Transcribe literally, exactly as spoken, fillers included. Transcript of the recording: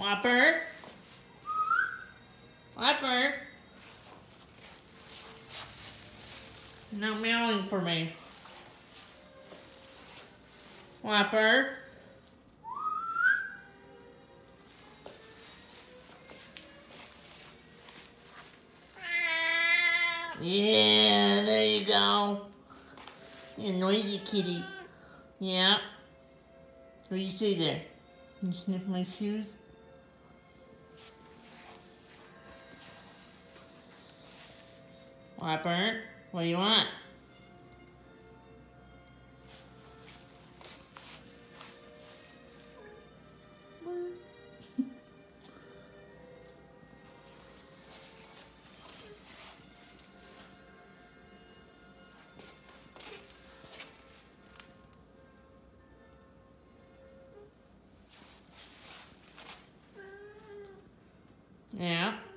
Whopper? Whopper? You're not meowing for me. Whopper? Yeah, there you go. You noisy kitty. Yeah. What do you see there? You sniff my shoes? Whopper, what do you want? Yeah.